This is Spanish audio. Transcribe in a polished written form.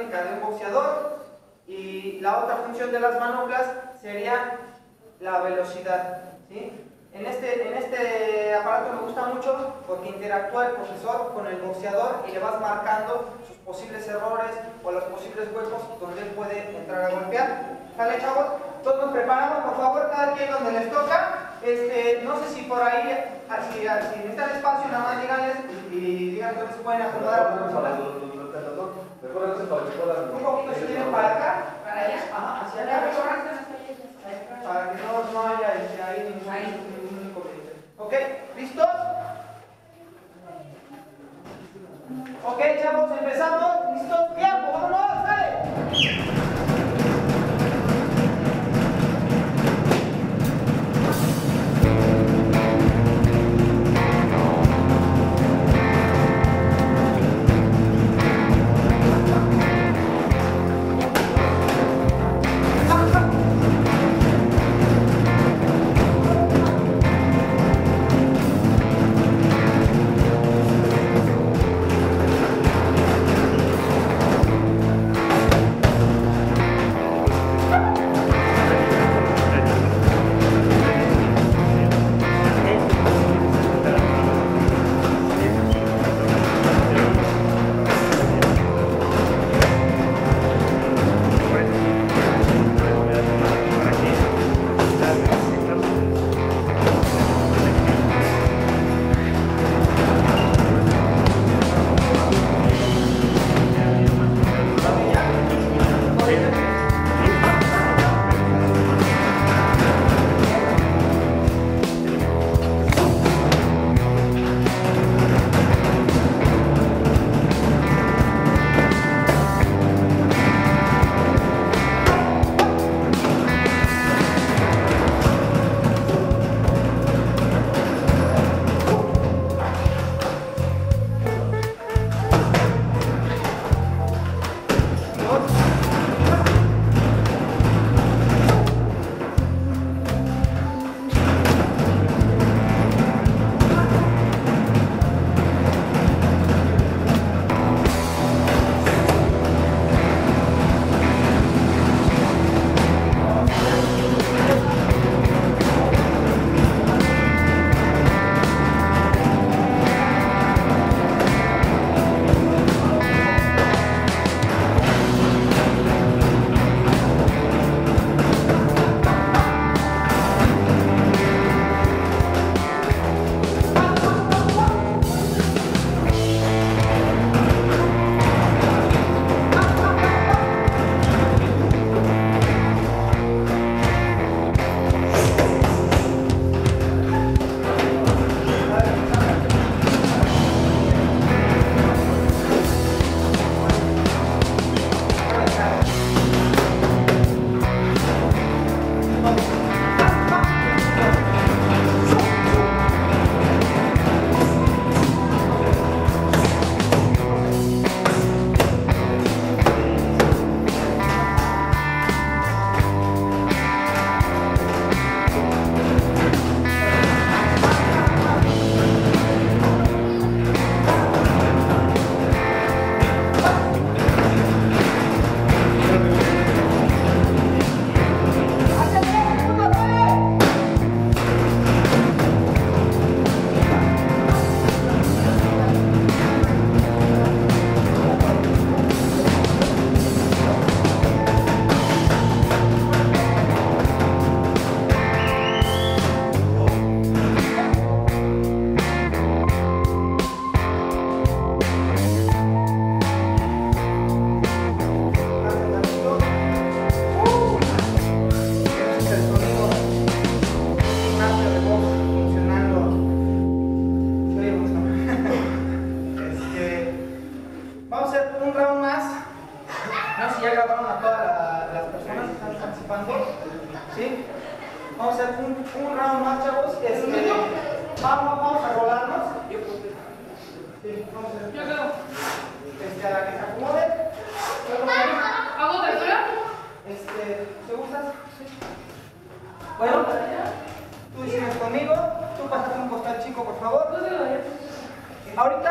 técnica de un boxeador y la otra función de las manoplas sería la velocidad, ¿sí? En este aparato me gusta mucho porque interactúa el profesor con el boxeador y le vas marcando sus posibles errores o los posibles huecos donde él puede entrar a golpear. ¿Sale, chavos? Todos nos preparamos, por favor, cada quien donde les toca. No sé si por ahí, si necesitan espacio, nada más díganles y digan dónde se pueden acomodar a las personas. Un poquito si quieren para acá. ¿Para allá? Ajá, hacia acá. Para que no haya ahí ningún inconveniente. ¿Ok? ¿Listos? Ok, chavos, empezamos. ¿Listos? ¡Tiempo! ¡Vámonos! ¡Dale! ¿Sí? Vamos a hacer un round más, chavos. Vamos a rolarnos. Sí, vamos a hacer. Yo creo. A la que se acomode. ¿Hago tercera? ¿Te gustas? Sí. Bueno, tú sigues conmigo. Tú pásate un costal chico, por favor. Ahorita